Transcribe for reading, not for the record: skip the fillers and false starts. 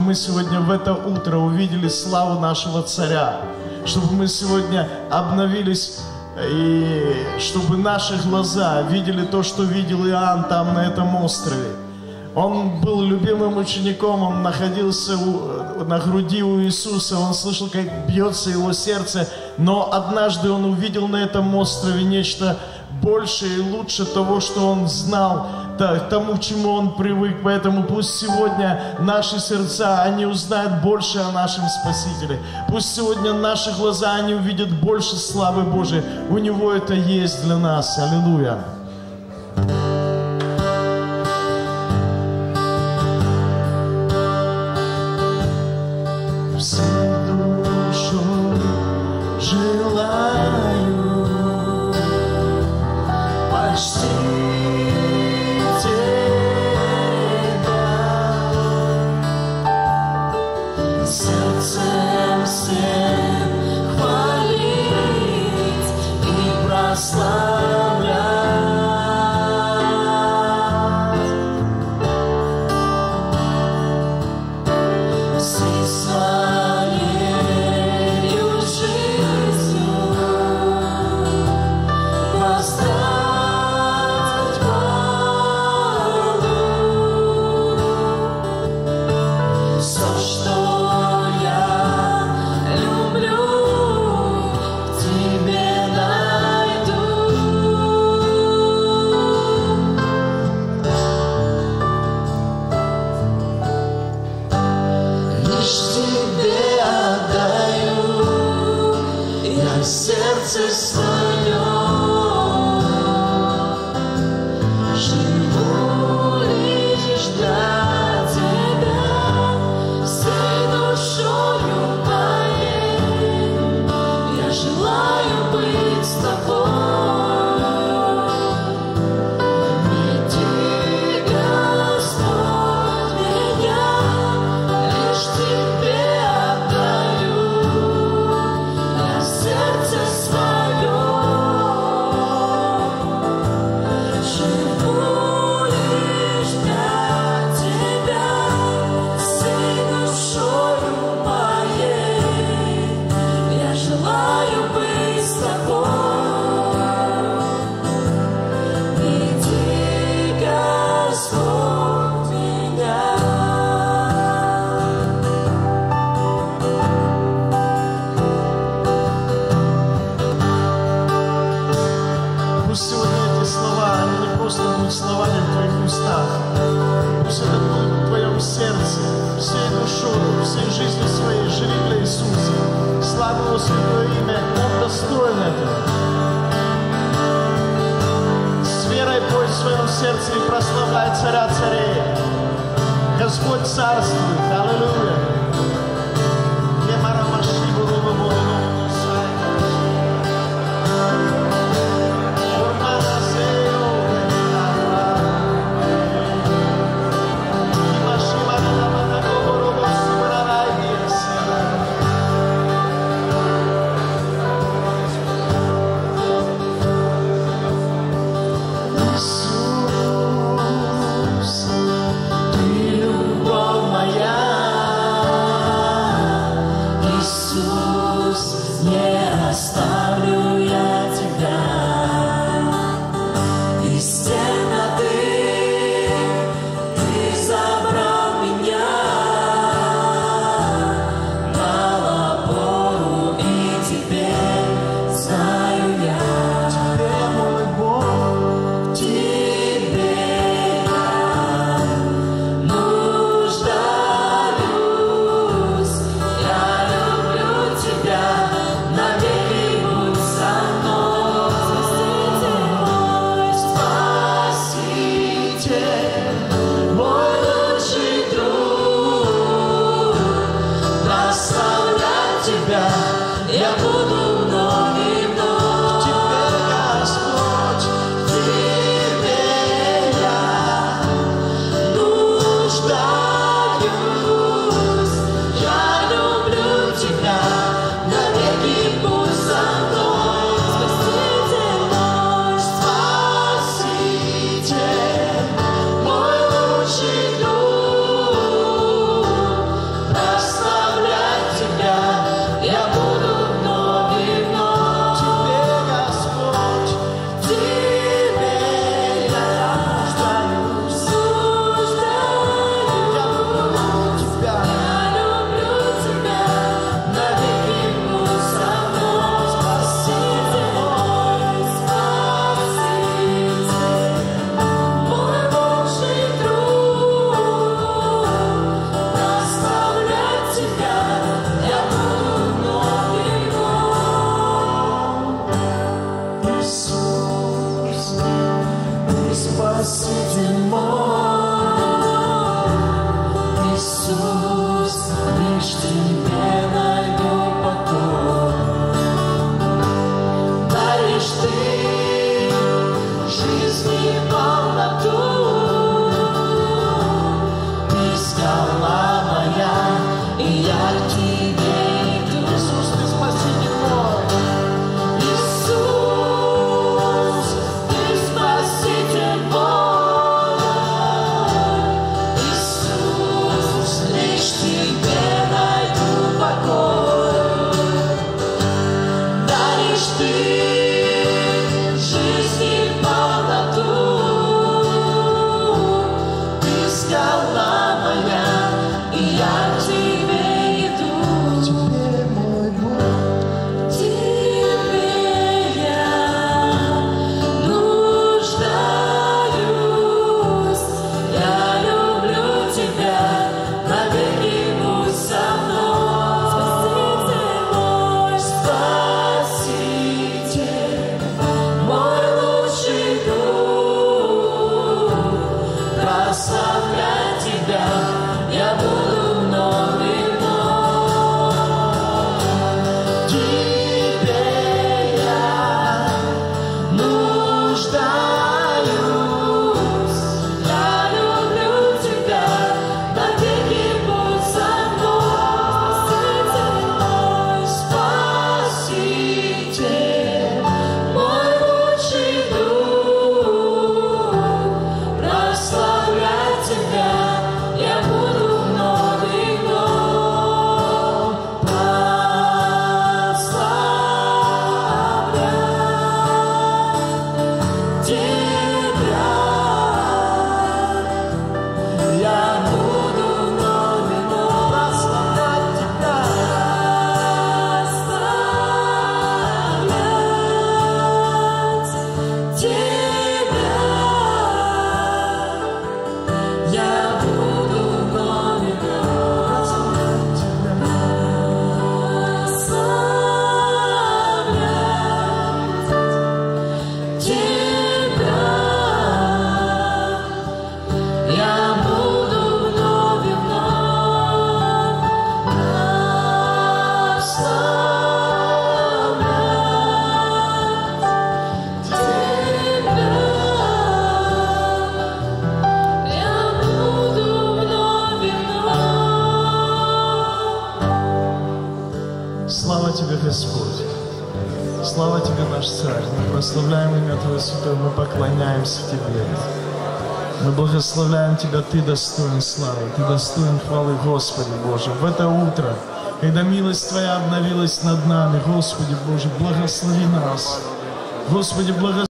мы сегодня в это утро увидели славу нашего Царя, чтобы мы сегодня обновились, и чтобы наши глаза видели то, что видел Иоанн там на этом острове. Он был любимым учеником, он находился на груди у Иисуса, он слышал, как бьется его сердце, но однажды он увидел на этом острове нечто большее и лучше того, что он знал, тому, к чему он привык. Поэтому пусть сегодня наши сердца, они узнают больше о нашем Спасителе. Пусть сегодня наши глаза, они увидят больше славы Божией. У Него это есть для нас. Аллилуйя. наш Царь, мы прославляем имя Твое Святое, мы поклоняемся Тебе. Мы благословляем Тебя, Ты достоин славы, Ты достоин хвалы, Господи Боже. В это утро, когда милость Твоя обновилась над нами, Господи Боже, благослови нас. Господи, благослови.